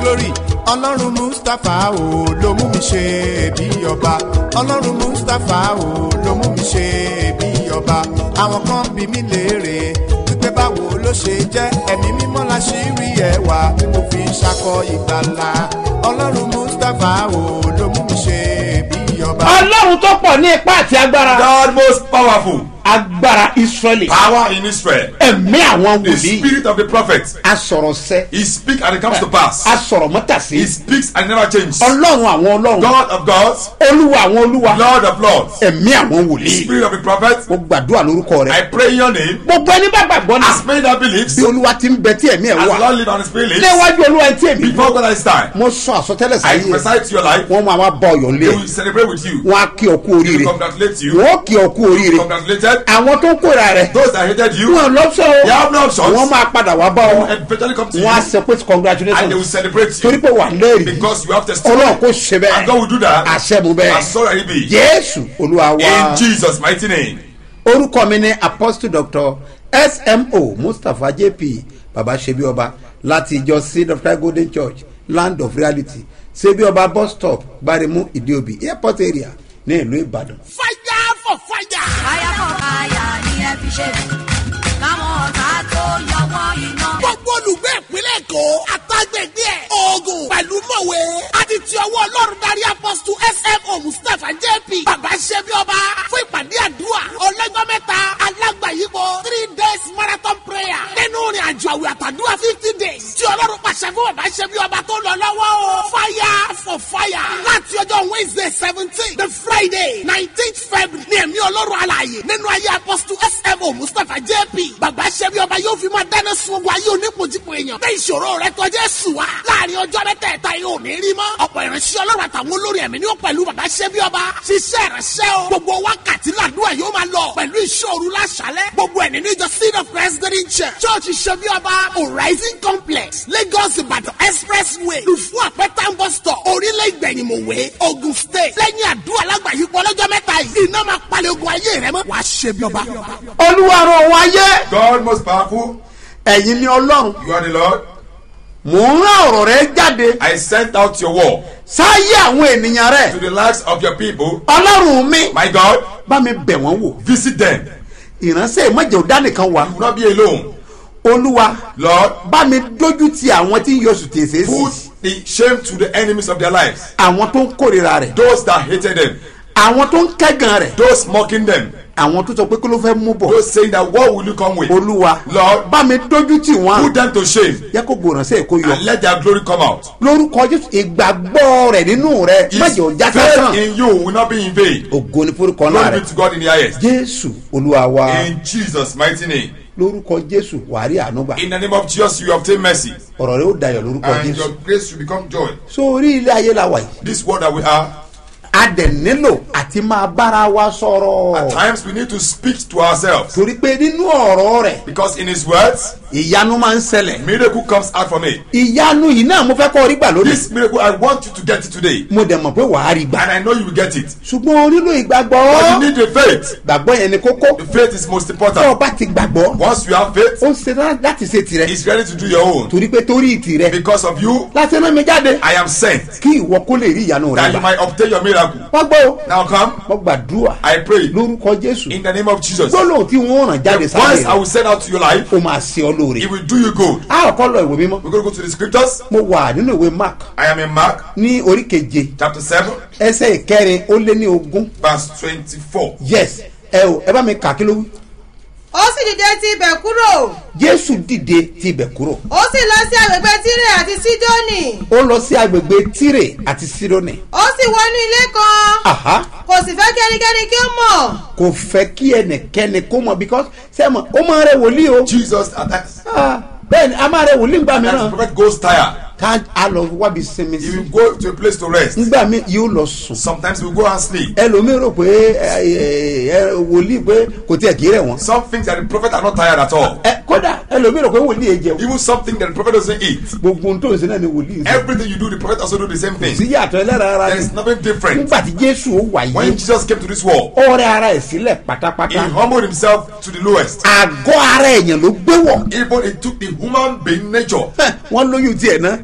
glory ọlọ́run Mustapha o ló mú mi ṣe bí ọba ọlọ́run Mustapha o ló mú mi ṣe bí ọba àwọn kan bí mi léèrè wípé báwo ló ṣe jẹ́ ẹ̀mí mímọ́ la ṣì rí ẹwà tí mo fi ń ṣakọ ìgbàlà ọlọ́run Mustapha o ló mú mi ṣe bí ọba. ọlọ́run tó pọ̀ ní ipá àti agbára. God most powerful. agbára Israeli. Power in Israel. ẹ̀mí àwọn The wòlíì. spirit of the prophet. asọ̀rọ̀sẹ́. He speaks and it comes to pass. asọ̀rọ̀mọ́tàsí. He speaks and never changes. ọlọ́run àwọn ọlọ́run. God of gods. olúwa àwọn olúwa. Lord of lords. ẹ̀mí àwọn wòlíì. Spirit of the prophet. mo gbàdúrà lórúkọ rẹ. I pray in your name. gbogbo ẹni bá gbàgbọ́ náà. As many that believes. bí olúwa ti ń bẹ tí ẹ̀mí ẹ̀ As the wà. Lord live and the spirit lives. níwájú olúwa tí èmi. Before God is time. mo sọ àsọtẹ́lẹ̀ I sáyé. prophesy to your life. wọ́n máa wá bọ ọ̀yọ́ They lé. will celebrate with you. wọ́n á kí ọ kú They oríire. will congratulate you. wọ́n kí ọ kú oríire. Congratulated. àwọn tó ń kóra rẹ̀. Those that hated you. wọ́n lọ́sọ̀ They have no options. wọ́n máa padà wá bá ọ. Eventually come to you. wọ́n á sọ pé And they will congratulations. celebrate torí you. pé wà lẹ́rìí. Because you have testimony. ọlọ́run kò ṣe And bẹ́ẹ̀. God will do that. àṣẹ mu bẹ́ẹ̀. And so shall it be. jésù olúwa wa. In Jesus' mighty name. orúkọ mi ni apostle doctor smo mustapha jp baba sebioba láti ìjọ seed of christ golden church land of reality sebioba bus stop gbaremu ìdíòbí airport area ní ìlú ìbàdàn. fire for fire. fire for fire ni ẹ fi ṣe káwọn ọ̀tá tó yọwọ́ iná. gbogbo olùgbé ìpínlẹ̀ èkó àtàgbègbè ẹ̀ Ògùn pẹ̀lú mọ̀wé àti ti ọwọ́ ọlọ́run darí apọ́sítù smo mustapha jp bàbá ṣẹ́bí ọba fún ìpàdé àdúrà ọlọ́jọ́ mẹ́ta alágbàyípo 3 days marathon prayer nínú ìrìn àjò àwẹ̀ àtàdúrà 50 days tí ọlọ́run pàṣẹ fún bàbá ṣẹ́bí ọba tó lọ lọ́wọ́ o fire for fire láti ọjọ́ wednesday 17 the friday 19th february ní ẹ̀mí ọlọ́run alààyè nínú ayé apọ́sítù smo mustapha jp bàbá ṣẹ́bí ọba yóò fi máa dáná sun ogun ayé onípojúpo èèyàn bẹ́ẹ̀ ìṣòro rẹ tọ́jú ẹ̀sùn wa láàrin ọjọ́ mẹ́tẹ̀ẹ̀ta yóò ní rí mọ́ ọ̀pọ̀ ìránṣẹ́ ọlọ́run àtàwọn olórí ẹ̀mí ni ó pẹ̀lú bàbá ṣẹ́bí ọba ṣiṣẹ́ ìránṣẹ́ o gbogbo wákàtí làdúrà yóò máa lọ pẹ̀lú ìṣòro láṣálẹ́ gbogbo ẹ̀ nínú ìjọ seed of president church ṣẹ́bí ọba horizon complex lagos ìbàdàn expressway lùfú àpẹtàn bus stop orílẹ̀ ìgbẹ̀yìnmọ̀wé ogun state lẹ́yìn àdúrà lágbàáyípo ọlọ́jọ́ mẹ́ta yìí iná máa palẹ̀ ogun ayé rẹ mọ́ wàá ṣẹ́bí ọba. olúwa rán wọn ayé. God most powerful. ẹ̀yin ni ọlọ́run. You are the Lord. mò ń rán ọ̀rọ̀ rẹ jáde. I sent out your word sáyé àwọn ènìyàn rẹ. to the lives of your people. ọlọ́run mi. My God, bá mi bẹ̀ wọ́n wò. visit them. ìránṣẹ́ ìmọ̀jẹ̀ ò dánìkan wá. You will not be alone. olúwa Lord, bá mi dójú ti àwọn tí ń yọ sùtèsè put sí. the shame to the enemies of their lives. àwọn tó ń kórìíra rẹ̀. Those that hated them. àwọn tó ń kẹ́gàn rẹ̀. Those mocking them. àwọn tó sọ pé kí ló fẹ́ mú bọ̀. Those saying that what will you come with? olúwa Lord, bá mi dójú tì put wọ́n. them to shame yẹ kó gbòòrànṣẹ́ èkó yọ. and let their glory come out. lórúkọ jésù ìgbàgbọ́ rẹ̀ nínú rẹ̀ His májè ọjà faith sásán. in you will not be in vain. ògo ni forúkọ náà Glory be rẹ̀. to God in the highest. jésù olúwa wa. In Jesus' mighty name. lórúkọ jésù wàá rí àánú gbà. In the name of Jesus, you obtain mercy. ọ̀rọ̀ rẹ̀ ó dayọ̀ lórúkọ And jésù. your grace will become joy. sórí ilé ayé la wà yìí. This word that we are, a dẹ̀ nílò àti máa bára wa at sọ̀rọ̀. times we need to speak to ourselves. torí pé nínú ọ̀rọ̀ rẹ̀ Because in his words, ìyanu máa ń ṣẹlẹ̀. miracle comes out from it. ìyanu yìí náà mo fẹ́ kọ́ orí gbà lónìí. This miracle, I want you to get it today. mo dẹ̀ mọ̀ pé wàá rí gbà. And I know you will get it. ṣùgbọ́n o nílò But ìgbàgbọ́. you need the faith. gbàgbọ́ yẹn ni kókó. The faith is most tó o important. bá ti gbàgbọ́. Once you have faith, ó ń ṣe tán láti ṣe tirẹ̀. he's ready to do your own. torí pé torí tirẹ̀. Because of you, láti rán mi jáde. I am sent. kí ìwọ kó lè rí ìyanu rẹ That you gbà. might obtain your miracle. wọ́n gbọ́ o. Now come, mo gbàdúrà. I pray lórúkọ jésù. in the name of Jesus. gbólóhùn tí wọ́n ràn jáde The voice sáré I will send out to your life, ó máa ṣe ọ lóore. it will do you good. a ò kọ́ lọ ìwé mímọ́. We're going to go to the scriptures. mo wà nínú ìwé mark I am in Mark ní orí keje chapter 7, ẹsẹ̀ ìkẹrin ó lé ní ogún. verse 24. yes ẹ bá mi kà kí ló wí. ó sì dìde ti ibẹ̀ kúrò jésù dìde ti ibẹ̀ kúrò. ó sì lọ sí agbègbè tírè àti sídónì ó lọ sí agbègbè tírè àti sídónì. ó sì wọnú ilé kan Aha. kò sì fẹ́ kí ẹnikẹ́ni kí ó mọ̀ kò fẹ́ kí ẹnìkẹ́ni kó mọ̀ because sẹ́mọ̀ ó máa rẹ wòlíì o. Jesus attacks. bẹ́ẹ̀ ni a máa rẹ wòlíì ńgbà As the mìíràn. prophet goes tired, ká a lọ wábi sinmi he sí. will go to a place to rest. ńgbà mi yóò lọ sùn. Sometimes he will go and sleep. ẹlòmíì rò pé wòlíì pé kò tiẹ̀ kí rẹ̀ wọ́n. Some things that the prophet are not tired at all. kódà ẹlòmíì rò pé wòlíì yẹn jẹun. Even something that the prophet doesn't eat. gbogbo ohun tó ń ṣe náà ni wòlíì ń ṣe. Everything you do, the prophet also do the same thing. sí yàtọ̀ ẹlẹ́ra ara There ni. is nothing different. nígbà tí jésù ó wà When yìí Jesus came to this world, ọrẹ ara ẹ̀ sílẹ̀ he pátápátá. humbled himself to the lowest. àgọ́ ara èèyàn ló gbé wọ̀. Even he took the human being nature. wọ́n lóyún tiẹ̀ náà.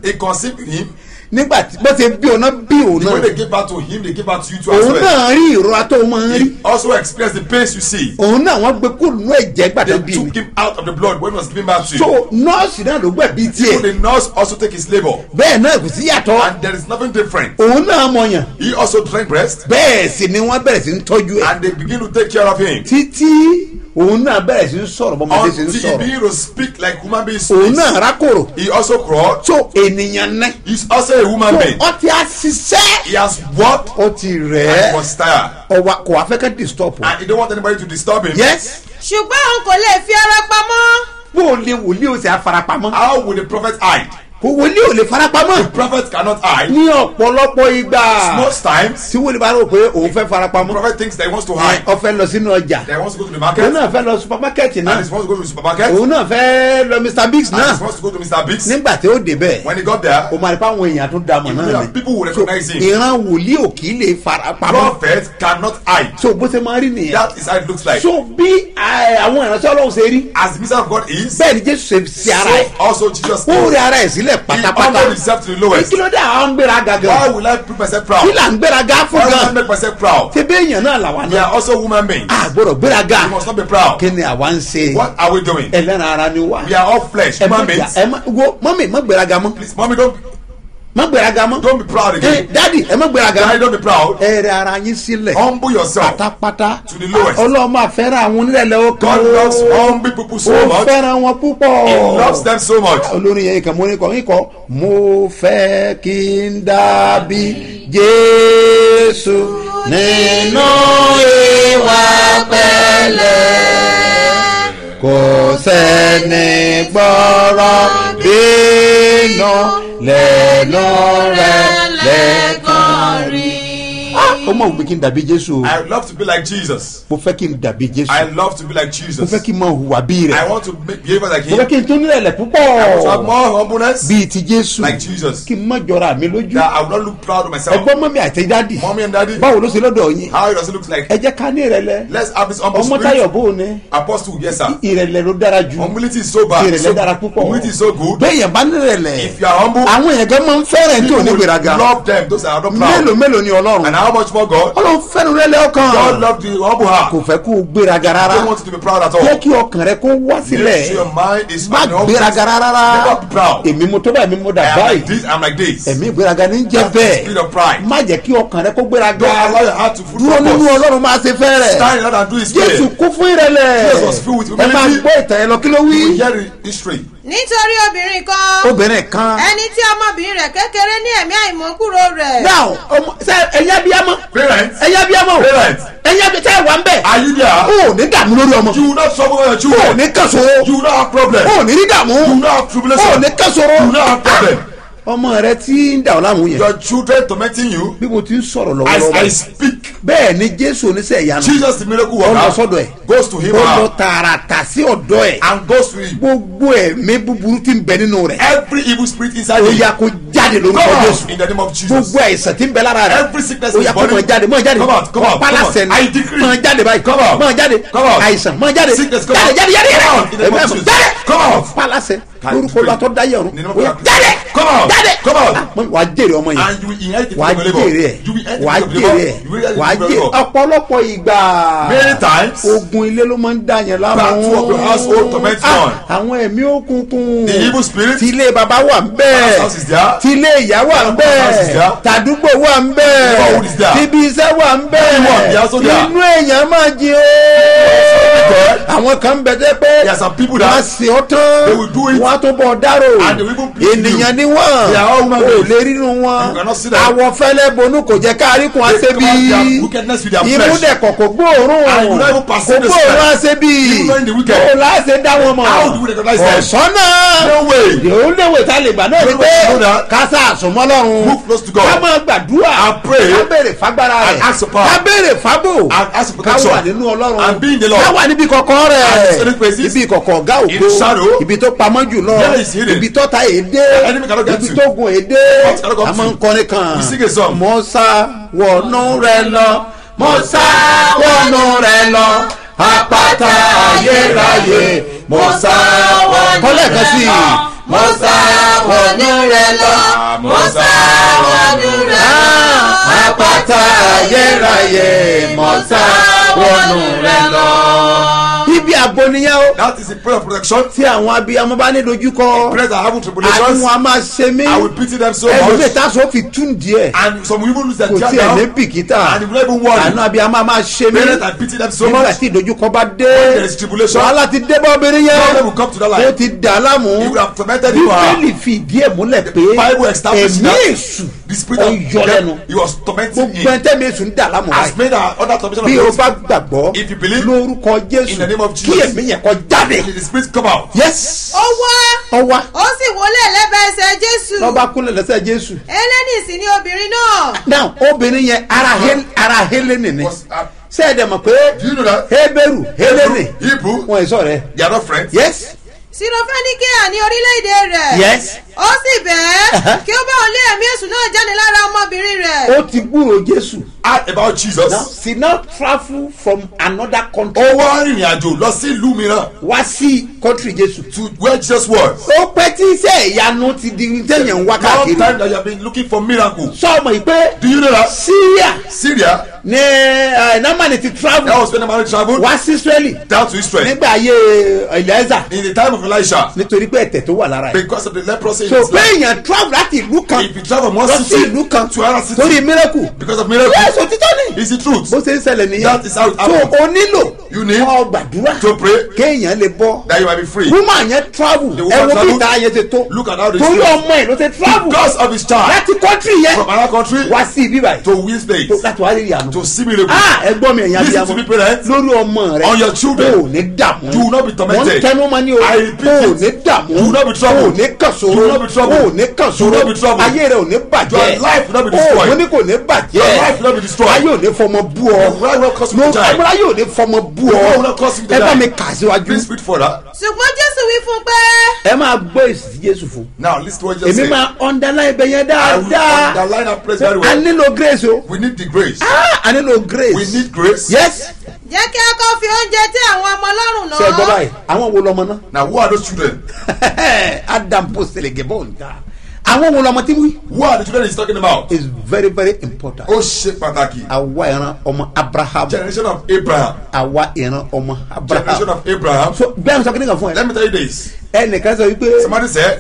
He conceived him. nígbà tí bó ṣe bí ọ̀nà bí òun The way náà they give birth to him, they give birth to you too as òun well. náà rí ìrora tó máa ń rí He also experienced the pains you see. òun náà wọ́n gbé kúrò nínú ẹ̀jẹ̀ gbàdé They bí took him out of the blood when he was giving birth to so you. nọ́ọ̀sì náà ló gbẹ̀bí Even tiẹ̀ the nurse also take his labor. bẹ́ẹ̀ náà kò sí yàtọ̀ And there is nothing different. òun náà mọ̀yàn He also drank breast. bẹ́ẹ̀ sì ni wọ́n bẹ̀rẹ̀ sí ń tọ́jú ẹ̀ And they begin to take care of him. títí òun náà bẹ̀rẹ̀ sí ń sọ̀rọ̀ bọ́mọdé sí ń Until he sọ̀rọ̀ begin to speak like human beings òun speaks. náà rákòrò He also crawled. so ènìyàn náà He's also a human being. ó ti á ṣiṣẹ́ He has worked ó ti and rẹ̀ he was tired. ọwọ́ kò wá fẹ́ kẹ́ disturb o. And he don't want anybody to disturb him. yes ṣùgbọ́n òun kò lè fi ara pamọ́. bó o lè wòlíì o sì á farapamọ́ How will the prophet hide? kò wòlíì ò lè farapamọ́ The prophet cannot hide. ní ọ̀pọ̀lọpọ̀ ìgbà Most times, tí wòlíì bá rò pé òun fẹ́ the farapamọ́ prophet thinks that he wants to hide. ó fẹ́ lọ sínú ọjà That he wants to go to the òun market. náà fẹ́ lọ supermarket And náà he wants to go to the supermarket. òun náà fẹ́ lọ Mr Biggs And he náà wants to go to Mr. Biggs. nígbà tí ó débẹ̀ When he got there, o máa rí pé àwọn èèyàn tó dààmú náà ni people will recognize him. ìran wòlíì ò kì í lè farapamọ́ Prophet cannot hide. so bó ṣe máa rí nìyẹn That is how it looks like. so bí àwọn ìránṣẹ́ Ọlọ́run ṣe rí As the minister of God is, bẹ́ẹ̀ ni Jésù ṣe sí ara ẹ̀ so also Jesus ó rí is. ara ẹ̀ sílẹ̀ He pátápátá humbled himself to the lowest. kí ló dé àwọn ń gbéra Why gàgàn will I put myself kí proud? là ń gbéra gá fún Why will I gan make myself proud? ṣé bí èèyàn náà làwa We náà are also human beings. a gbọ́dọ̀ gbéra gá We must not be proud. kí ni àwa ń ṣe What are we doing? ẹlẹ́ran ara ni wá We are all flesh, ẹ má human beings. wo mọ́mì má gbéra gá mọ́ Please, mommy, don't gbéra gá mọ́ be proud again. dádì ẹ má gbéra gá Daddy, mọ́ don't be proud. ẹ rẹ ara yín sílẹ̀ Humble yourself. pátápátá To the lowest. Ọlọ́run máa fẹ́ràn àwọn onírẹ̀lẹ̀ ọkàn God loves humble people so ó much. fẹ́ràn wọn púpọ̀ He loves them so much. olórin yẹn kan mo ní kọ mo fẹ́ kí n dàbí Jésù nínú ìwà pẹ̀lẹ́ kò sẹ́ni gbọ́rọ̀ bínú lẹ́nu rẹ̀ lẹ́kàn rí. ó mọ̀ wípé kí n dàbí Jésù o I love to be like Jesus. mo fẹ́ kí n dàbí Jésù I love to be like mo Jesus. fẹ́ kí n máa hùwà bí I rẹ̀ want to behave like mo fẹ́ him. kí n tún nílẹ̀ púpọ̀ I want to have more humbleness bíi ti Jésù like Jesus. kí n má jọra mi lójú That I will not look proud of myself. ẹgbọ́n mọ́mí àti dádì Mommy and daddy, báwo ló ṣe lọ́dọ̀ yín how does it look like? ẹ jẹ́ ká ní ìrẹ̀lẹ̀ Let's have this humble ọmọ spirit. Táyọ̀ bó o ní Apostle, yes sir. ìrẹ̀lẹ̀ ló dára jù Humility is so bad. ìrẹ̀lẹ̀ dára púpọ̀ Humility is so good. bẹ́ẹ̀ yẹn bá ní ìrẹ̀lẹ̀ If you are humble, àwọn èèyàn gan máa ń fẹ́ràn tí ò ní people will gbéraga love them. Those are not mélòó proud. mélòó ni Ọlọ́run And how much more God? Ọlọ́run fẹ́ràn ìrẹ̀lẹ̀ ọkàn God loved the humble heart. kò fẹ́ kó o gbéraga rárá Don't want you to be proud at jẹ́ all. kí ọkàn rẹ kó wá Make sure sílẹ̀ your mind is má on the humble. gbéraga rárá Never be proud. èmi mo tó báyìí mi mo dà I am báyìí like this, I'm like this. ẹ̀mí ìgbéraga ní jẹ́ That's the bẹ́ẹ̀ spirit of pride. má jẹ́ kí ọkàn rẹ kó gbéraga Don't allow your heart to full dúró nínú focus. Ọlọ́run máa ṣe fẹ́ rẹ̀ Stand in order and do his Jésù will. kún fún ìrẹ̀lẹ̀ Jesus was filled with ẹ máa humility. gbọ́ ìtàn ẹ lọ kí ló wí. We hear the history. nítorí obìnrin kan obìnrin kan ẹni tí ọmọbìnrin rẹ̀ kékeré ní ẹ̀mí àìmọ́kúrò rẹ̀. now ẹ̀yà bíámọ́ Parents, ẹ̀yà bíámọ́ parents, ẹ̀yà bí tẹ́ wà ń bẹ̀ are you there? o ò ní dààmú lórí ọmọ You will not trouble your o ò children. ní kẹsòro You will not have problem. o ò ní rí dààmú You will not have o ò tribulation. ní kẹsòro You will not have problem. ọmọ rẹ tí ń dà ọ́ láàmú yẹn Your children tormenting you. bí mo ti ń sọ̀rọ̀ As I lọ́wọ́lọ́wọ́ speak, bẹ́ẹ̀ ni Jésù oníṣẹ́ ìyanu Jesus the miracle ó lọ worker sọ́dọ̀ ẹ̀ goes to him ó lọ out tààràtà sí ọ̀dọ̀ ẹ̀ and goes to him. gbogbo ẹ̀mí búburú tí ń bẹ nínú rẹ̀ Every evil spirit inside ó him, yá kó jáde come lórúkọ out Jésù in the name of Jesus. gbogbo àìsàn tí ń bẹ lára rẹ̀ Every sickness ó in yá his kó body, máa jáde máa jáde come out, come out, come out. pálásẹ̀ I ni decree. máa jáde báyìí Come out. máa jáde Come out. àìsàn máa jáde Sickness, come jáde out. jáde jáde Come out in the name of ẹ̀mí Jesus. jáde Come out. pálásẹ̀ Can lórúkọ pray. lọ́tọ́ dáyé ọ̀run In the name of ó yá God. jáde Come out. jáde Come out. wàá jèrè ọmọ yẹn And you will inherit the wàá fruit of your jèrè labor. ẹ̀ You will inherit the wàá fruit of your jèrè labor. ẹ̀ You will inherit wàá the fruit of jèrè your labor. ọ̀pọ̀lọpọ̀ ìgbà Many times, ogun ilé ló máa ń dá yẹn láàmú battle of your household torment one. àwọn ẹ̀mí òkùnkùn The evil spirit. tí ilé baba wà ń Father's house is bẹ́ẹ̀ there. tí ilé ìyá wà ń Father's house is bẹ́ẹ̀ there. tàdúgbò wà ń Neighborhood is bẹ́ẹ̀ there. tíbi iṣẹ́ wà ń Everyone, they are also bẹ́ẹ̀ there. inú èèyàn máa jí o àwọn kan ń bẹ tẹ́ pé There are some people wọ́n á that sìn ọ́ tán they will do it. wọ́n á tó bọ̀ dárò And they will even please ènìyàn you. ni wọ́n They are all human ò beings. lè rínú wọn You cannot see them. àwọ̀ fẹ́lẹ́ bonú kò jẹ́ káríkùn They àṣebí come out their wickedness with their flesh. ìmúdẹ̀kọ̀ kò gbóòórùn And you don't even kò perceive the gbóòórùn smell. àṣebí Even knowing the wicked. kò láṣẹ dá wọn mọ̀ How do we recognize them? ọ̀sán náà No way. yóò léwè tá a lè gbà náà ni No pé way to know that. kásá àsùnmọ́ lọ́run Move close to God. ká máa gbàdúrà And pray. ká béèrè fagbára And rẹ̀ ask for power. ká béèrè fábò And ask for ká protection. wà nínú ọlọ́run And be in the Lord. ká wà níbi kọ̀kọ̀ And in rẹ̀ secret places. ibi kọ̀kọ̀ ọ̀gá In the shadow. ògo ibi tó pamọ́ jùlọ Where is hidden. ibi tó ta èdè Enemy cannot get ibi to. tó gun èdè What cannot come a máa ń to. kọrin kan We sing a song. mo sá wọnú rẹ̀ lọ mo sá wọnú rẹ̀ lọ àpáta ayérayé mo sá wọnú rẹ̀ lọ. kọ́lẹ̀ kan sí i mo sá wọnú rẹ̀ lọ, mo sá wọnú rẹ̀ lọ. Àpáta ayérayé mo sá wọnú rẹ̀ lọ. Ibi àbò nìyẹn o. That is the prayer of protection. Tí àwọn abiyamọ bá ní dojúkọ. Prayers are having Àti tribulations. wọn a máa ṣe mí. I will pity them so Ẹlòmíì much. táṣọ fi tún díẹ̀. And some will even lose their Kò job tiẹ̀ ní now. bìkítà. And they will not even worry. Àánú abiyamọ a máa ṣe mí. Parents, I pity them so Nígbà much. tí ìdojúkọ bá When there dé. is tribulation, Wàhálà ti dé bá obìnrin problem yẹn. will come to that Ó life. ti dà á láàmú. He would have tormented you. Bíbélì fi ìdí ẹ̀ múlẹ̀ pé Bible establishes ẹ̀mí that èṣù the spirit ó of yọ lẹ́nu. death, he was tormenting Gbogbo him. ẹ̀ńtẹ́mi èṣù ń dà láàmú Has báyìí. made other tormentation Bí o of bá death. gbàgbọ́ If you believe lórúkọ in the name Jésù of kí Jesus, ẹ̀mí yẹn kó jáde. the spirit come out. Yes. ó wá Ọwá ó sì wọlé lẹ́bàá ẹsẹ̀ Jésù. lọ́ba kúnlẹ̀ lẹ́sẹ̀ Jésù. Hélénì sì ni obìnrin náà. Now obìnrin yẹn ara Hélènì ni. Was, Ṣé ẹ dẹ̀ mọ̀ pé do you know that? Hébérù Hélènì Hebrew, wọn èso rẹ̀. they are not friends. Yes. Sirofẹ́níkíà ní orílẹ̀-èdè rẹ̀. Yes. ó sì bẹ́ẹ̀ kí ó bá òun lé ẹ̀mí èṣù náà jáde lára ọmọbìnrin rẹ̀. Ó ti gbúrò Jésù. Add about Jesus. Now she now travel from another country Ó wá rìnrìn àjò lọ sí ìlú mìíràn wá sí country Jésù. to where Jesus was. Ó pẹ́ tí iṣẹ́ ìyanu ti di téèyàn ń wá Long time káàkiri. that you have been looking for miracle. Sọ́ọ̀mù yìí pé Do you know that? Syria Syria, ní Námánì ti that travel was when the man traveled wá sí Israeli down to Israel nígbà ayé Eliezer in the time of Elisha nítorí pé ẹ̀tẹ̀ tó wà lára ẹ̀. because of the leprosy in So his life. péèyàn travel láti ìlú kan If you travel from one lọ sí city ìlú kan to another city torí miracle. because of miracle, Yes, òtítọ́ ni. it's the truth. Bó ṣe ń ṣẹlẹ̀ nìyẹn. That is how it So happens. o nílò You need kó gbàdúrà to pray kéèyàn lè bọ́. that you might be free. Woman yẹn travel The ẹ woman wo bí travel. ìta yẹn ṣe tó. Look at how they Torí stay. ọmọ ẹ̀ ló ṣe travel Because of his child láti country yẹn from another country wá sí ibi báyìí. to win space Láti wá rí ìyanu. to see miracle. Ẹgbọ́n mi ẹ̀yàn Listen to me, parents. lórí ọmọ rẹ On your children. o ò ní dààmú. You will not be tormented. Wọ́n tẹnu mọ́ ní o I repeat o ò it. ní dààmú. You will not be troubled. o ò ní kàṣòro. You will not be troubled. o ò ní You will kàṣòro. not be troubled. Ayé rẹ ò ní bàjẹ́. Your life will not be o destroyed. ò ní kò ní bàjẹ́. Your life will not be destroyed. Ayé ò ní fọmọ bú ọ. Your life will not cause you to die. Ayé ò ní fọmọ bú Your life will ọ. not cause you to Ẹ bá die. mi kà síwájú. Please read further. ṣùgbọ́n Jésù wí fún un pé. Ẹ máa gbọ́ èsì tí Jésù fún. Now listen to what Jesus Èmi said. máa underline ibẹ̀ yẹn I will dáadáa. underline that place very A well. nílò grace o. We need the grace. A nílò grace. We need grace. Yes. jẹ́ kí a kọ́ fi oúnjẹ tí àwọn ọmọ ọlọ́run náà. Ṣé ẹ gbọ́ báyìí? Àwọn wo lọmọ náà? Now who are those children? Adam postelege bonta. Àwọn wo lọmọ tí wí? Who are the children he's talking about? Is very very important. Ó ṣe pàtàkì. Àwa ìran ọmọ Abraham. Generation of Abraham. Àwa ìran ọmọ Generation Abraham. of Abraham. So bẹ́ẹ̀ sọ kí ni kan fún ẹ. Let me tell you this. Ẹnìkan sọ wípé Somebody said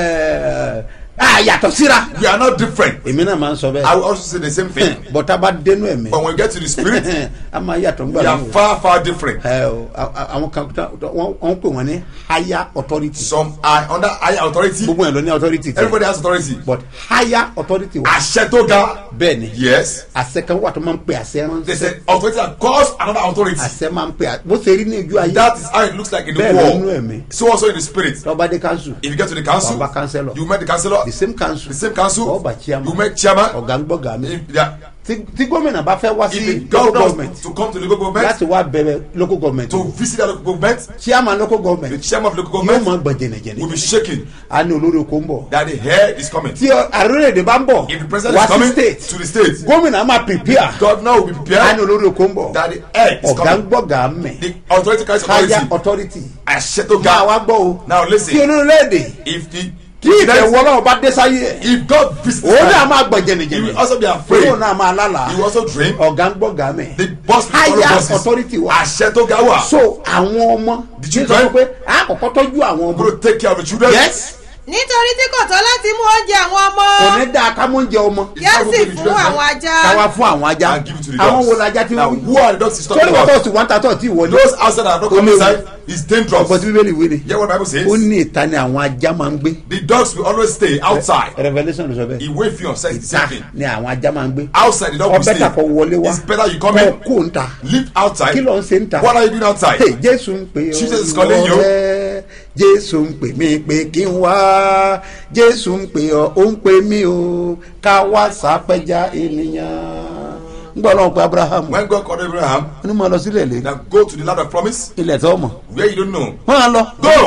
yàtọ̀ síra. we are not different. Èmi náà máa ń sọ I bẹ́ẹ̀. will also say the same thing. Bọ̀tá bá dénú ẹ̀mí. But when we get to the spirit, A máa yàtọ̀ we nígbà are náà. far, far different. Àwọn kan wọ́n pè wọ́n ní higher authority. Some are under higher authority. Gbogbo yẹn ló ní authority. tiẹ̀. Everybody has authority. But higher authority wà. Àṣẹ tó ga. Bẹ́ẹ̀ ni. Yes. Àṣẹ kan wà tó máa ń pè àṣẹ They ránṣẹ́. said authority that calls another authority. Àṣẹ máa ń pè bó ṣe rí ní ojú ayé. That is how it looks like in the Bẹ́ẹ̀ ló nú world. ẹ̀mí. So also in the spirit. Tọ́ba dé council. If you get to the council, Ọba councillor. you met the councillor. The same council. The same council. Ọba chairman. You met chairman. Ọ̀gá ń gbọ́gà mi. If they are- Tí gómìnà bá fẹ́ wá if the sí local governor government to come to the local government láti wá bẹ̀rẹ̀ local government. to visit the local government, Chairman local the government chairman of the local yóò government máa gbọ̀n will jẹ̀nẹ̀jẹ̀nẹ̀. be shaking A ní olórí oko ń bọ̀. that the head is coming. Tí àrílẹ̀-èdè bá ń bọ̀ If the president wá is sí coming state to the state, gómìnà máa prepare. governor will be A ní prepared olórí oko ń bọ̀. that the head is Ọ̀gá ń coming. gbọ́gà mẹ́. The authority carries Higher authority. authority. Àṣẹ tó Máa ga. wá gbọ́ o. Now Tí listen. olórílẹ̀-èdè If the tí ìbẹ̀wò ọlọ́run bá dé sáyé ẹ̀. if God visits Òun náà him, máa gbọ̀n he will jẹ̀nẹ̀jẹ̀nẹ̀. also be afraid. Òun náà máa lálàá. He will also dream. Ọ̀gá ń gbọ́gà mẹ́. The boss will follow Higher bosses. authority wa. Àṣẹ tó ga wà. So àwọn ọmọ The ní children- sọ pé a kọ́kọ́ tọ́jú àwọn I'm ọmọ. going to take care of the children. Yes. nítorí tí kò tọ́ láti mú oúnjẹ àwọn ọmọ. Kò ní dáa ká mú oúnjẹ ọmọ. kí á sì fún àwọn ajá. Káwa fún àwọn ajá. And give it to the Àwọn dogs. wo lajá tí Now, wọ́n who are the dogs he's Sọ́ni talking wọ́n about? tọ̀ sí wọ́n ta tọ̀ tí ìwọlé. Those outside that have not come Only- inside is dangerous. Ọ̀pọ̀ tí bíbélì wí ni. Hear what the Bible says? Ó ní ìta ni àwọn ajá máa ń gbé. The dogs will always stay outside. Revelation ló sọ bẹ́ẹ̀. Ìwé ìfihàn says the Ìta same thing. ni àwọn ajá máa ń gbé. Outside the dog will Ọbẹ̀ stay. kàkọ́ wọlé wá. It's better you come Kọ́ in. kó ń ta. Live outside. Kí ló ń ṣe ń ta? What are you doing outside? Hey, Jésù ń pè ọ́. Jesus is calling you. Ọ̀rẹ́, Jésù ń pè mí pé kí n wá. Jésù ń pè ọ́, ó ń pè mí o. Ká wá sápẹ́já ènìyàn. Ń gbọ́ lọ́wọ́ pé Abraham. When God called Abraham, Ó ní mo lọ sílẹ̀ lé. now go to the land of promise Ilẹ̀ tó mọ̀. where you don't know. Wọ́n á lọ. Go.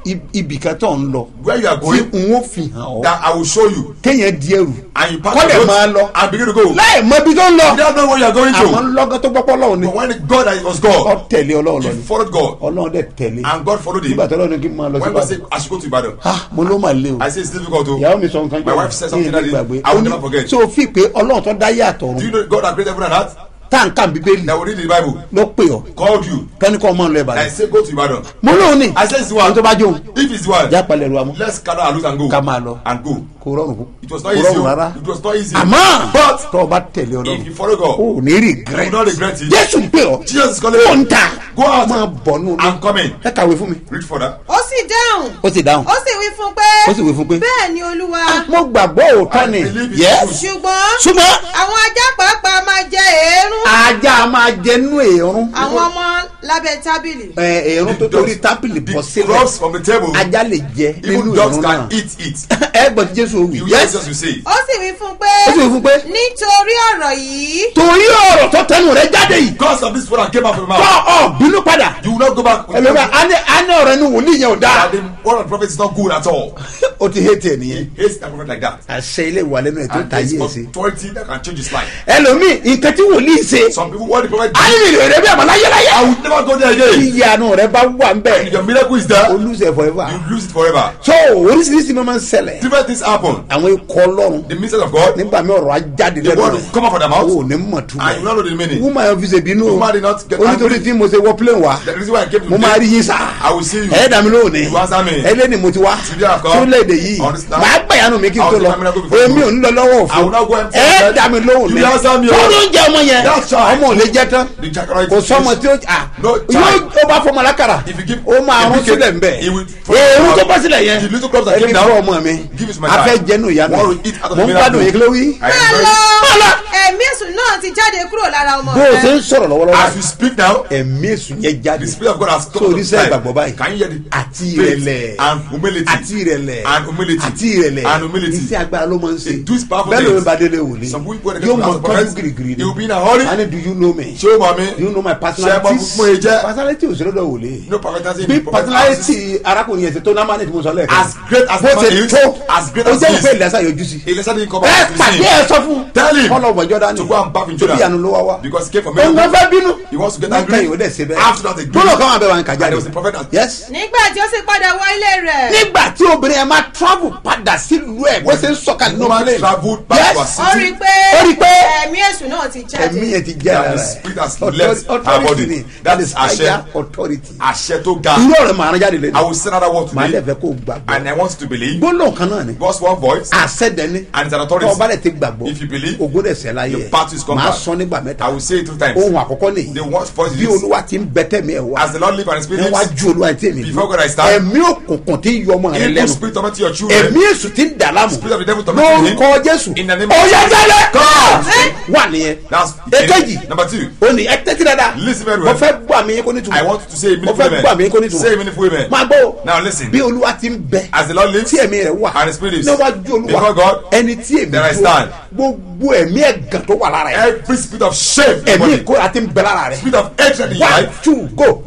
ibì kan tó ń lọ where you are tí going, n ó fi hàn ọ́ that I will show you. kéèyàn di ẹrù And you pack kọ́lẹ̀ your máa boat lọ and begin to go. láì mọ ibi tó ń You lọ don't know where you are going àmọ́ to. lọ́gán tó gbọ́pọ́ lọ́wọ́ ni But when God that it was ọ God, tẹ̀lé ọlọ́run lọ he ni followed God. ọlọ́run dẹ̀ tẹ̀lé And God followed him. nígbà tó lọ́run kí n máa lọ sí When God Ìbàdàn said, I should go to Ibadan, mo ló máa lé o I say it's difficult to. ìyàwó mi sọ nǹkan My wife said something that ní ìgbàgbé I will never forget. so fi pé ọlọ́run tó dáyé Do àtọ̀run you know God that created heaven and earth? táǹkà bíbélì That will read the Bible. ló pè ọ́ Called you. kẹ́nìkan ọmọ ọ̀lọ́ And Ìbàdàn I say, go to Ibadan. mo lóun ni I say it's the ohun one. tó bá jó If it's the one, já palẹ̀ ru amú let's gather our loot and go. ká máa lọ And go. kó rọrùn It was not kó easy. rọrùn rárá It was not easy. àmọ́ But tó o bá tẹ̀lé if ọlọ́run you follow God, o ò ní you regret will not regret it. jésù ń pè ọ́ Jesus is calling ó ń you. ta Go out máa bọ̀ nù and come in. ẹ kàwé fún mi Read further. ó sì dáhùn ó sì dáhùn ó sì wí fún pé ó sì wí fún pé bẹ́ẹ̀ ni olúwa mo gbàgbọ́ òótọ́ ni I believe it's yes true. ṣùgbọ́n ṣùgbọ́n àwọn ajá pàápàá máa jẹ èérún ajá máa jẹ nú èèrún àwọn ọmọ lábẹ́ tábìlì. èèrún tó torí tábìlì bọ̀ The sílẹ̀ crops from the table, ajá lè jẹ nínú even dogs èèrún can náà eat it. ẹ gbọ́ tí jésù wí You yes just you say. ó sì wí fún pé ó sì wí fún pé nítorí ọ̀rọ̀ yìí torí ọ̀rọ̀ tó tẹnu rẹ jáde yìí Because of this word that came out from your kọ́ mouth, ọ bínú padà you will not go back. with ẹlòmíràn them. á ní ọ̀rọ̀ ẹnu wòlíì yẹn ò dáa That the word of the prophet is not good at all. ó ti hate ẹ nìyẹn He hates that prophet like that. àṣẹ ilé ìwà lẹ́nu ẹ̀ tó And ta there's yé ẹ sí authority that can change his life. ẹlòmíì nǹkan tí wòlíì ṣe Some people, what the prophet did, ayé rẹ̀ bí àmọ́ láyéláyé I will never go there again. ìyanu rẹ bá wà ń If bẹ̀ your miracle is there, o lose it forever you lose it forever. so oríṣiríṣi máa ń ṣẹlẹ̀ Different things happen. àwọn ikọ̀ ọlọ́run The message of God, nígbà mi ọ̀rọ̀ ajáde the lẹ́nu word will come out from their o ò mouth, ní mọ̀ and you túmọ̀ don't know the meaning. wọ́n máa fi ṣe bínú o Woman did not get onítorí angry. tí mo ṣe wọ plane wa The reason why I came to mo máa rí today, yín sá I will see you. ẹ̀ẹ́dà mi lónìí You answer me. ẹlẹ́ni mo ti wá Today I've come. sórílẹ̀-èdè yìí Understand? màá gbàyànú mi kí n I tó will lọ take my miracle before èmi you. ò ní lọ lọ́wọ́ I will not go òfin empty. ẹ̀ẹ́dà mi lóhùn You ní answer me. tó ló ń jẹ ọmọ yẹn That's right. ọmọ ò lè jẹ tán The jackrabbit kò is sọmọ fish. tí ó No yóò child. ó bá fọmọ lákàrà If you give ó máa a rún big sílẹ̀ ń bẹ̀ he will- èrú tó bá sílẹ̀ yẹn The little crops that ẹbí came down, fún ọmọ mi give it to my afẹ́ child. jẹnu ìyá mi Want to eat out of mo ń the gbádùn miracle. yìí kí ló wí. I máa enjoy lọ it. ẹ̀mí èṣù náà ti jáde kúrò lára ọmọ bó o ṣe rẹ. ń sọ̀rọ̀ lọ́wọ́lọ́wọ́ As you speak now, ẹ̀mí èṣù yẹn jáde the spirit of God has so come to oníṣẹ́ ìgbàgbọ́ báyìí Can you hear the àti faith ìrẹ̀lẹ̀ and humility àti ìrẹ̀lẹ̀ and humility àti ìrẹ̀lẹ̀ and humility? iṣẹ́ agbára ló máa ń ṣe It does powerful bẹ́ẹ̀ ló ń things. bá délé wòlíì Some people when they yóò get to mọ the house of kọ́jú prophets, gírígírí he will be in a hurry. and do you know me Show mommy. do you know my Ṣé personality mo mú e jẹ́? personality òṣèlú lọ wòlíì No personality in bí the prophet's houses. personality arákùnrin yẹn ṣe tó náà ní ìtumọ̀ sọ́lẹ̀ As great as bó the man ṣe is, tó as great ó as jẹ́ he ìpè is, ìlẹ́sà yọjú sí he let him come ẹ back to pàdé see. ẹ sọ fún Tell him kọ́lọ̀ ọ̀gbọ̀n Jọ́dánì to go and bath in tó bí Jordan. ìyanu ló wá wá Because he came from òun náà miracle. fẹ́ bínú He wants to get nígbà angry. yìí ó dẹ̀ ṣe bẹ́ẹ̀ After that, they gbọ́dọ̀ káwọn abẹ́ wa ń And kájà there was a prophet that yes nígbà tí ó sì padà wọ ilé rẹ̀. nígbà tí obìnrin yẹn máa travel padà sílùú ẹ̀ bó ṣe ń sọ̀kalẹ̀ nínú woman plane traveled back to her yes ó rí i city. pé Ó rí i pé ẹ̀mí èṣù náà ti jáde. ẹ̀mí yẹn ti jẹ́ That ara the rẹ̀ spirit has left her authority body. ni That is higher àṣẹ. authority Àṣẹ tó ga. irú ọ̀rẹ́ màá rán jáde lẹ́nu I will send another word màá today, dẹ̀ fẹ́ kó gbàgbọ́ and I want you to believe gbólóhùn kan náà ni God's one voice, àṣẹ dẹni and it's an tó authority. ọba rẹ̀ ti gbàgbọ́ If you believe, ògo dẹ̀ sẹ́ láyé your battle is ẹ̀ come màá back. sọ nígbà mẹ́ta I will say it 2 times. ohun àkọ́kọ́ nìyí The one voice bí is this. olúwa ti ń bẹ́tẹ̀ mi ẹ̀ wá As the Lord live and spirit lives, níwájú olúwa tí èmi Before God I stand, ẹ̀mí òkùnkùn tí ń yọ ọmọ rẹ evil lẹ́nu spirit torment your children. ẹ̀mí èṣù tí ń dà láàmú Spirit of the devil tormenting him. lórúkọ jésù In the name of ọ̀yà jálẹ̀ God. wà nìyẹn That's èkejì number 2. ó ní ẹ tẹ́tí dáadáa Listen very mo well. fẹ́ gbọ́ àmì yín kó ní tùmọ̀ I want you to say a mo meaningful fẹ́ gbọ́ àmì yín kó ní amen. Say a tùmọ̀ meaningful amen. máa gbọ́ o Now listen. bí olúwa ti ń bẹ As the Lord lives, tí ẹ̀mí rẹ̀ wà and his spirit lives, níwájú olúwa before God, ẹni tí èmi there I dúró stand. gbogbo ẹ̀mí ẹ̀gàn tó wà lára ẹ̀ Every spirit of shame, in your ẹ̀mí body, ìkóra ti ń bẹ lára rẹ̀ spirit of hatred in your one life, two go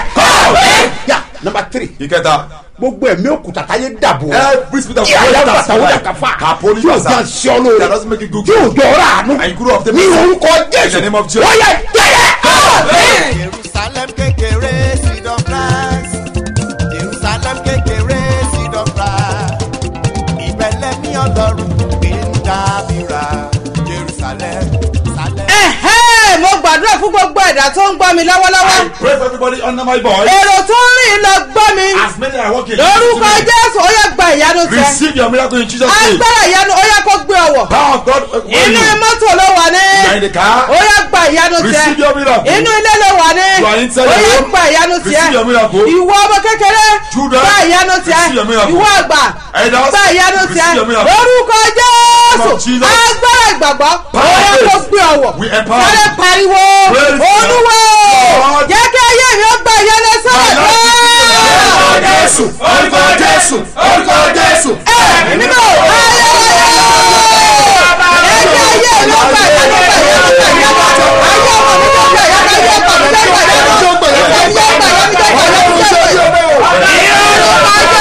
yà number 3 ìkẹta, gbogbo ẹ̀mí òkúta táyé dàbò every spirit of tí àyà hatred bàtà ó in dàkà fà Kapoli tí ò Basa, já sí ọ lóore that doesn't make it good. tí ò jọ ọ́rọ́ àánú And you grew up the ní orúkọ In the name of jésù Jesus. wọ́n yẹ jẹ́yẹ. Jerusalem kékeré seed of Christ. Jerusalem kékeré seed of Christ. Ìbẹ̀lẹ̀ ní ọlọ́run gbé ń dábìrà. Jerusalem, Salem. ẹ̀hẹ́ mo gbàdúrà fún gbogbo ẹ̀dá tó ń gbọ́ mi lọ́wọ́lọ́wọ́. I pray for everybody under my voice. èrò tó ń rìn lọ gbọ́ mi. As many are walking, lórúkọ listen to me. jésù ó yẹ gba ìyanu tẹ. Receive your miracle in Jesus' name. agbára ìyanu ó yẹ kó gbé ọwọ́. Power of God, where inú you? mọ́tò ló wà ní. You are in the car. ó yẹ gba ìyanu tẹ. Receive your miracle. inú ilé ló wà ní. You are inside ó your yẹ home. gba ìyanu tẹ. Receive your miracle. ìwọ ọmọ kékeré. Children, gba ìyanu tẹ. receive your miracle. ìwọ àgbà. Elders, gba ìyanu tẹ. receive your miracle. lórúkọ Name jésù. of Jesus. agbára ìgbàgbọ́. ó Power yẹ of kó faith. gbé ọwọ́. We empower sáré you. pariwo. Praise God. olúwo. God. jẹ́ kí ayé mi ó gba ìyanu sọ́dọ̀. Orúkọ Jésù, orúkọ Jésù, orúkọ Jésù. ẹ̀mí mímọ́ ayé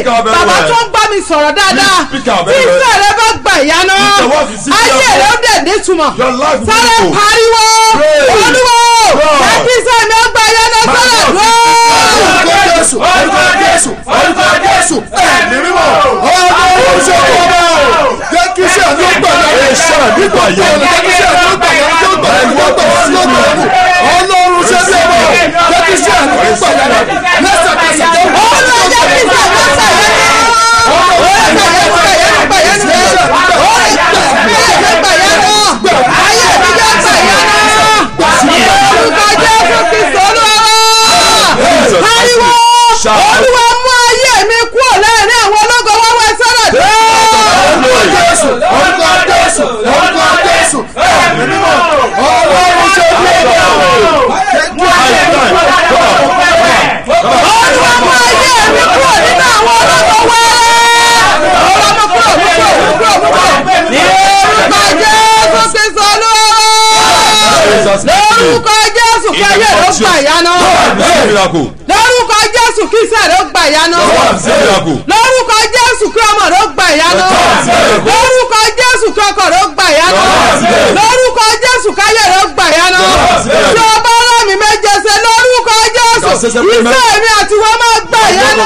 out very bàbá well. tó ń bá mi sọ̀rọ̀ dáadáa Please speak out tí very well. iṣẹ́ rẹ bá gbà ìyanu If the word is sincere, ayé rẹ ó dẹ̀ nítumọ̀ Your life will be sáré full. pariwo Praise. olúwo God. jẹ́ kí iṣẹ́ mi ó gbà ìyanu sọ́dọ̀ dúró. orúkọ jésù orúkọ jésù orúkọ jésù ẹ̀mí mímọ́ ọlọ́run ṣe kọ́ jẹ́ kí iṣẹ́ àánú gbàgbà rẹ̀ ṣe àdúgbò yẹn jẹ́ kí iṣẹ́ àánú gbàgbà rẹ̀ tó gbàgbà rẹ̀ tó gbàgbà rẹ̀ tó gbàgbà rẹ̀ ọlọ́run ṣe bí ọmọ jẹ́ kí iṣẹ́ àánú gbàgbà rẹ̀ lẹ́sẹ̀kẹsẹ̀ jẹ́ olúwa jẹ́ kí iṣẹ́ mi ó gbà ìyanu. Olúwa mú ayé mi kúrò láàrin àwọn ológun wáwá sọ́dọ̀ dé. orúkọ jésù orúkọ jésù orúkọ jésù ẹ̀mí mímọ́ ọlọ́run ṣe bí ọmọ Olúwa mú ayé mi kúrò nínú àwọn ológun wá. Olúwa kúrò ní orúkọ Jésù Kristi Olúwa. Lórúkọ Jésù kí ayé rẹ̀ ó gbà ìyanu. Lórúkọ Jésù kí iṣẹ́ rẹ̀ ó gbà ìyanu. Lórúkọ Jésù kí ọmọ rẹ̀ ó gbà ìyanu. Lórúkọ Jésù kí ọkọ rẹ̀ ó gbà ìyanu. Lórúkọ Jésù kí ayé rẹ̀ ó gbà ìyanu. Tí o bá rán mi méje ṣe lórúkọ Jésù iṣẹ́ mi àti wọ́n máa gbà ìyanu.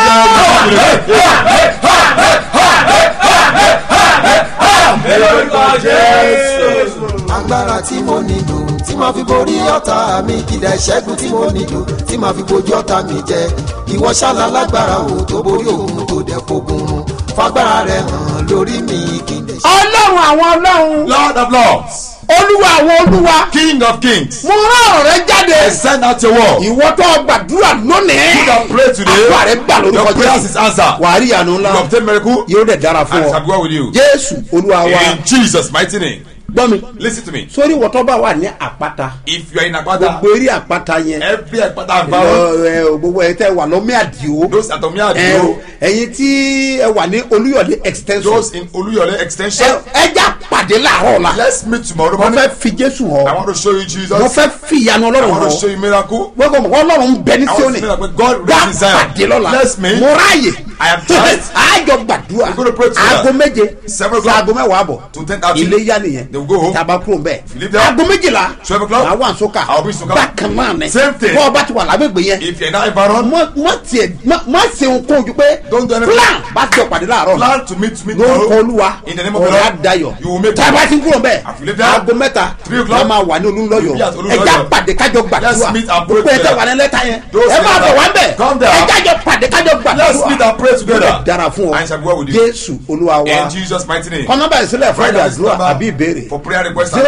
agbára tí mo nílò tí màá fi borí ọ̀tá mi kìlẹ̀ ṣẹ́gun tí mo nílò tí màá fi bojú ọ̀tá mi jẹ ìwọ ṣáàlà lágbára o tó borí òun tó dẹ̀ fogun run fagbára rẹ hàn lórí mi kí n lè ṣe. ọlọ́run àwọn ọlọ́run Lord of lords, olúwa àwọn olúwa King of kings, mo rán ọ̀rọ̀ rẹ jáde I send out your word. ìwọ tó gbàdúrà lónìí You can pray today. àdúrà rẹ gbà lórúkọ Your prayers is jésù answered. wàá rí àánú You ńlá obtain miracle yóò dẹ̀ dára and fún it shall ọ be well with you. jésù olúwa wa In Jesus' mighty name. gbọ́ mi Listen to me. sórí ìwọ tó bá wà ní àpáta If you are in Agbada, gbogbo eré àpáta yẹn every Agbada environment, gbogbo ẹ tẹ wà lọ́mí àdìo those at Omiadio, ẹ̀yin tí ẹ wà ní olúyọ̀lé extension those in Oluyole extension, ẹja pàdé láàárọ̀ la let's meet tomorrow mo morning. fẹ́ fi jésù I hàn want to show you Jesus. mo fẹ́ fi ìyanu I ọlọ́run want to show hàn you miracle. gbogbo mọ̀ ọlọ́run ń bẹ ní I want Síónì to see that God wá raised Zion. pàdé lọ́la Let's meet. mo ráàyè I am tired. àjọ gbàdúrà We're gonna pray together. aago méje 7 sí o'clock aago mẹ́wàá àbọ̀ to 10:30. ilé yá nìyẹn They will go home. tàbá kúrò mbẹ you leave there, aago méjìlá 12 o'clock, máa wà nsókà I'll be Nsukka. bákan náà ni Same thing. bọ́ọ̀ bá ti wà lágbègbè yẹn if you're in that environment, má ṣe nǹkan ojú pé Don't do anything. plan bá ti jọ pàdé láàárọ̀ la plan to meet me lórúkọ tomorrow. olúwa In the name of the ọ̀rọ̀ Lord, àdayọ̀ you will make tàbá it. ti kúrò mbẹ If you leave there, aago mẹ́ta 3 o'clock, la máa wà ní you'll be at olúńlọ́yọ̀ Olúńlọ́yọ̀. ẹja pàdé kájọ Let's gbàdúrà meet and pray gbogbo ẹ̀jẹ̀ together. wà ní lẹ́tà yẹn Those ẹ máa bọ̀ wá Come mbẹ there. ẹja jọ pàdé kájọ let's meet gbàdúrà and pray together. dára fún And it shall ọ be well with you. jésù olúwa wa In Jesus' mighty name. kọ́nọ́bà ìsílẹ̀ fún Write ẹ̀dá down this àdúrà number àbí ìbéèrè for prayer requests and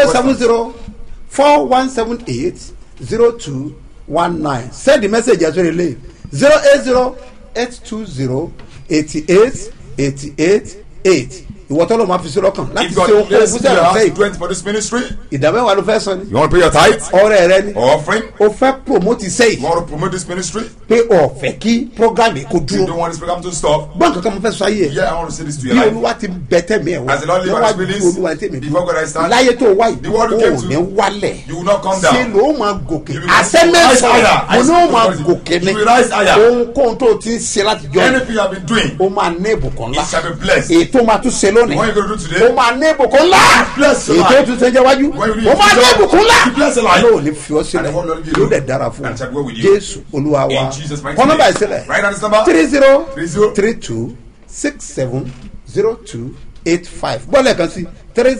07041780219 send the message as well late 08082088888 ìwọ tọ́lọ́ máa fi sí lọ́kàn láti If ṣe God ohun bless fún you, you sẹ́yìn have fẹ́ to do it for this ministry. ìdámẹ́wàá ló fẹ́ sọ ni You want to pay your tithe ọrẹ rẹ ni or offering? o fẹ́ promote You sẹ́yìn want to promote this ministry? pé o fẹ́ kí program yìí kò You dúró don't want this program to stop? gbọ́n kankan mo fẹ́ sọ ayé ẹ̀ Yeah, I want to say this to your bí life. olúwa ti bẹ tẹ̀mí ẹ̀ wá As the Lord live and níwájú spirit tí olúwa tẹ̀mí before God I stand, láyé tó wáyé the word you o came ò to, ní wálẹ̀ you will not come ṣe down. ló máa gòkè You will rise àsẹ́mẹ́sọ̀ higher. mo ní ó máa gòkè ni You will rise higher. ohunkóhun tó ti ń ṣe láti jọ Anything you have been doing, ó máa ní ìbùkún ńlá it shall be blessed. èyí tó máa tún ṣe lónìí What you going to do ó today? máa ní ìbùkún ńlá Bless your èyí tó life. tún ṣe jẹ́wájú What you do ó máa ní ìbùkún ńlá Bless your life. lóò ní fi ọ́ sílẹ̀ And the whole Lord give you. yóò dẹ̀ dára fún And it shall ọ go with you. jésù olúwa wa In Jesus' mighty kọ́nọ́bà name. ìsílẹ̀ Write down this number. 3032670285 bọ́ọ̀lù ẹ̀kan sí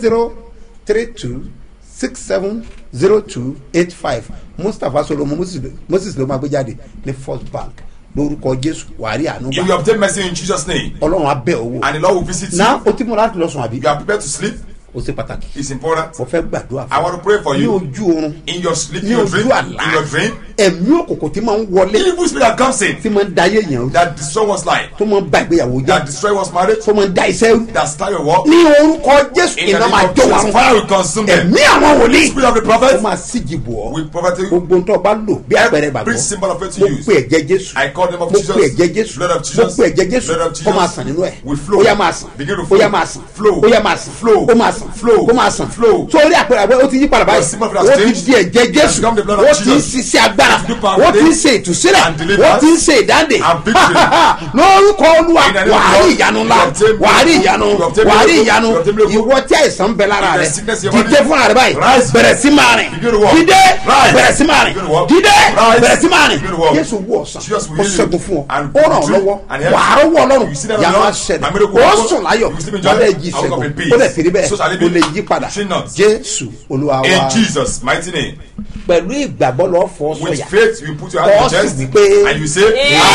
3032670285 mustapha solomon moses ló máa gbé jáde ní first bank lórúkọ jésù wàrí àánú You will gbà obtain mercy in Jesus' name. ọlọ́run abẹ́ owó And the Lord will visit you. náà o ti mú láti lọ sùn àbí You are prepared to sleep. o ṣe pàtàkì It's important. mo fẹ́ gbàdúrà I want to pray for ní you. ojú oorun In your sleep, in ní your ojú dream, in àlá your dream. ẹ̀mí òkùnkùn tí máa ń wọlé Evil spirit that comes in, tí máa ń da ayé yẹn that destroy one's life, tó máa ń ba ìgbéyàwó that jẹ́ destroy one's marriage, tó máa ń da iṣẹ́ rú that start your work. ní orúkọ jésù In the iná name máa of jó wa Jesus, run fire will consume them. ẹ̀mí àwọn wòlíì Spirit of the ó prophet máa síjì bò ọ́ will prophetic gbogbo ntọ́ bá lò bí àpẹẹrẹ preach gbàgbọ́ symbol of faith mo to use. pe ẹ̀jẹ̀ jésù I call them of mo Jesus. pe ẹ̀jẹ̀ jésù Blood of mo Jesus. pe ẹ̀jẹ̀ jésù Blood of kó máa Jesus sàn nínú ẹ̀ will flow. ó yá máa sàn Begin to ó flow. yá máa sàn Flow. ó yá máa sàn Flow. ó máa sàn sàn Flow. kó máa sàn Flow. sórí àpẹẹrẹ àpẹẹrẹ ó ti yí padà báyìí ó ti di ẹ̀jẹ̀ Jésù ó ti ń ṣiṣẹ́ agbára ó ti ń ṣe ìtúsílẹ̀ ó ti ń ṣe ìdáǹdè lórúkọ Olúwa wàá rí ìyanu ńlá wàá rí ìyanu ìwọ tí àìsàn ń bẹ lára rẹ dìde fún àrẹ báyìí bẹ̀rẹ̀ sí máa rìn dìde bẹ̀rẹ̀ sí máa rìn dìde bẹ̀rẹ̀ sí máa rìn Jésù wọ ọ̀sán ó ṣẹ́gun fún ọ ó ràn ọ́ lọ́wọ́ wàá rọ́wọ́ Ọlọ́run yàrá wa ṣẹlẹ̀ ó sùn láyọ̀ wàlẹ̀ yìí ṣẹ́gun ó lè fi rí bẹ́ẹ̀ ó lè yí padà Jésù Olúwa wa. In Jesus' mighty name. Pẹ̀lú ìgbàgbọ́ lọ fọ́ sọ̀yà With faith you put your hand on chest wípé and you say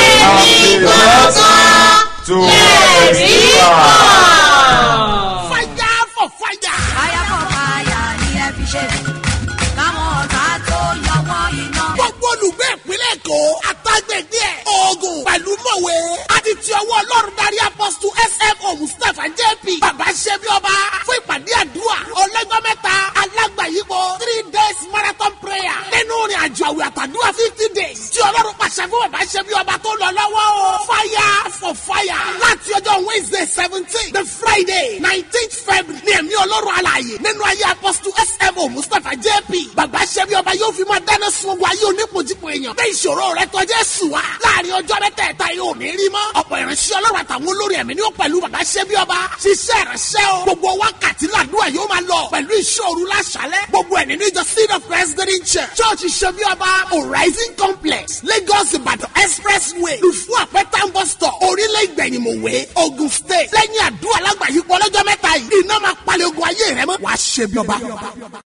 to Fire for fire. Fire for fire ni ẹ fi ṣe mí. Káwọn ọ̀tá tó yọwọ́ iná. Gbogbo olùgbé ìpínlẹ̀ Èkó àtàgbègbè ẹ̀ Ògùn pẹ̀lú Mọ̀wé. Àti ti ọwọ́ Ọlọ́run darí apọ́sítù SMO Mustapha JP. Bàbá ṣẹ́bi ọba fún ìpàdé àdúrà ọlọ́jọ́ mẹ́ta alágbàyípo 3 days marathon prayer. Nínú ìrìn àjò àwẹ̀ àtàdúrà 50 days. Tí Ọlọ́run pàṣẹ fún bàbá ṣẹ́bi ọba tó lọ lọ́wọ́ o. Fire for fire. Láti ọjọ́ Wednesday 17 the Friday 19th February ní ẹ̀mí Ọlọ́run alààyè nínú ayé apọ́sítù SMO Mustapha JP. Bàbá ṣẹ́bi ọba yóò fi máa dáná sun ogun ayé onípojìpọ̀ èèyàn. Bẹ́ẹ̀ ìṣòro rẹ tọ́jú ẹ̀sùn wa. Láàrin ọjọ́ mẹ́tẹ̀ẹ̀ta yóò ní rí mọ́. Ọ̀pọ̀ ìránṣẹ́ Ọlọ́run àtàwọn olórí ẹ̀mí ni ó pẹ̀lú bàbá ṣẹ́bi ọba. Ṣiṣẹ́ ìránṣẹ́ o. Gbogbo wákàtí làdúrà yóò máa lọ pẹ̀lú ìṣòro láṣálẹ̀. Gbogbo ẹ̀ nínú ìjọ Seed of Christ Garden Church. Church ṣẹ́bi ọba Horizon Complex Lagos Ìbàdàn Expressway Lùfú Àpẹtàn bus stop orílẹ̀ ìgbẹ̀yìnmọ̀wé Ogun State. Lẹ́yìn àdúrà lágbàáyípo ọlọ́jọ́ mẹ́ta yìí. Iná máa palẹ̀ ogun ayé rẹ mọ́. Wàá ṣẹ́bi ọba.